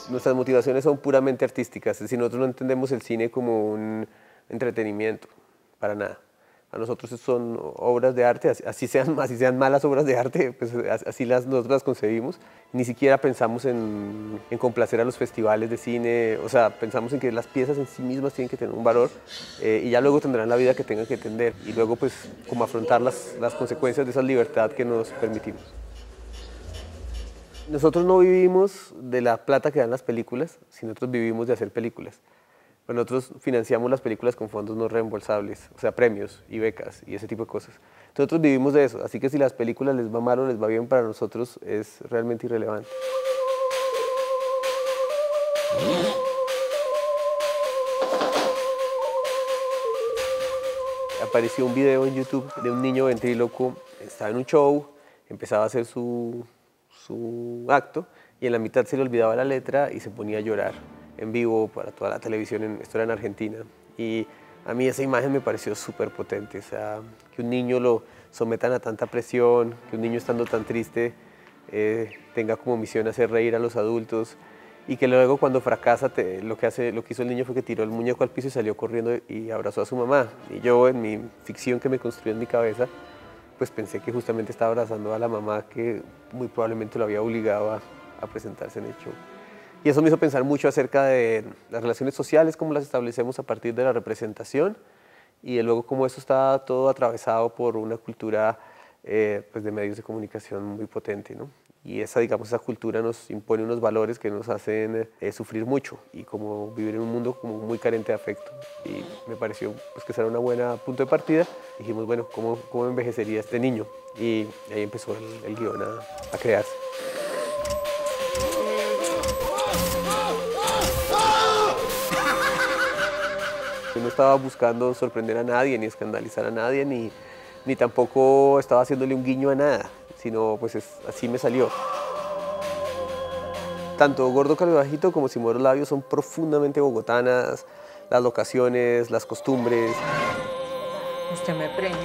Nuestras motivaciones son puramente artísticas, es decir, nosotros no entendemos el cine como un entretenimiento, para nada. A nosotros son obras de arte, así sean malas obras de arte, pues así nosotros las concebimos. Ni siquiera pensamos en complacer a los festivales de cine, o sea, pensamos en que las piezas en sí mismas tienen que tener un valor y ya luego tendrán la vida que tengan que tener y luego pues como afrontar las consecuencias de esa libertad que nos permitimos. Nosotros no vivimos de la plata que dan las películas, sino nosotros vivimos de hacer películas. Pues nosotros financiamos las películas con fondos no reembolsables, o sea, premios y becas y ese tipo de cosas. Nosotros vivimos de eso, así que si las películas les va mal o les va bien para nosotros es realmente irrelevante. Apareció un video en YouTube de un niño ventríloco, estaba en un show, empezaba a hacer su acto y en la mitad se le olvidaba la letra y se ponía a llorar en vivo para toda la televisión, esto era en Argentina. Y a mí esa imagen me pareció súper potente, o sea, que un niño lo sometan a tanta presión, que un niño estando tan triste tenga como misión hacer reír a los adultos y que luego cuando fracasa lo que hizo el niño fue que tiró el muñeco al piso y salió corriendo y abrazó a su mamá. Y yo en mi ficción que me construí en mi cabeza, pues pensé que justamente estaba abrazando a la mamá que muy probablemente lo había obligado a presentarse en el show. Y eso me hizo pensar mucho acerca de las relaciones sociales, cómo las establecemos a partir de la representación y de luego cómo eso está todo atravesado por una cultura pues de medios de comunicación muy potente, ¿no? Y digamos, esa cultura nos impone unos valores que nos hacen sufrir mucho y como vivir en un mundo como muy carente de afecto. Y me pareció pues, que ese era un buen punto de partida. Dijimos, bueno, ¿cómo envejecería este niño? Y ahí empezó el guión a crearse. Yo no estaba buscando sorprender a nadie, ni escandalizar a nadie, ni tampoco estaba haciéndole un guiño a nada, sino pues así me salió. Tanto Gordo Calvajito como Si Muero Labios son profundamente bogotanas, las locaciones, las costumbres. Usted me preñó.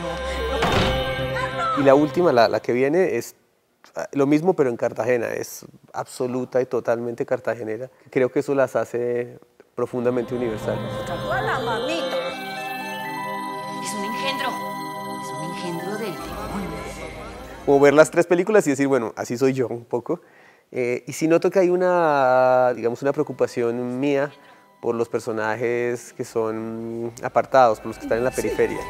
Y la última, la que viene, es lo mismo pero en Cartagena, es absoluta y totalmente cartagenera. Creo que eso las hace profundamente universales. Sacó a la mamita. Es un engendro del demonio. Como ver las tres películas y decir, bueno, así soy yo un poco. Y sí noto que hay digamos, una preocupación mía por los personajes que son apartados, por los que están en la periferia.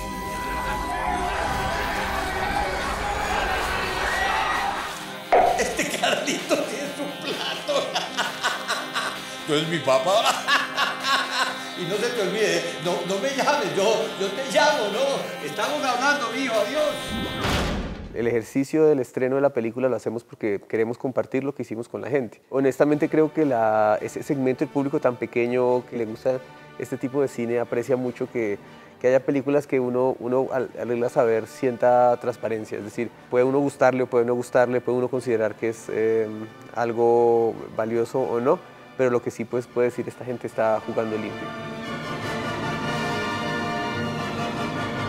Este Carlito tiene su plato. Tú eres mi papá. Y no se te olvide, no me llames, yo te llamo, ¿no? Estamos hablando, mijo, adiós. El ejercicio del estreno de la película lo hacemos porque queremos compartir lo que hicimos con la gente. Honestamente creo que ese segmento del público tan pequeño que le gusta este tipo de cine aprecia mucho que haya películas que uno al irlas a ver sienta transparencia. Es decir, puede uno gustarle o puede no gustarle, puede uno considerar que es algo valioso o no, pero lo que sí pues, puede decir esta gente está jugando limpio.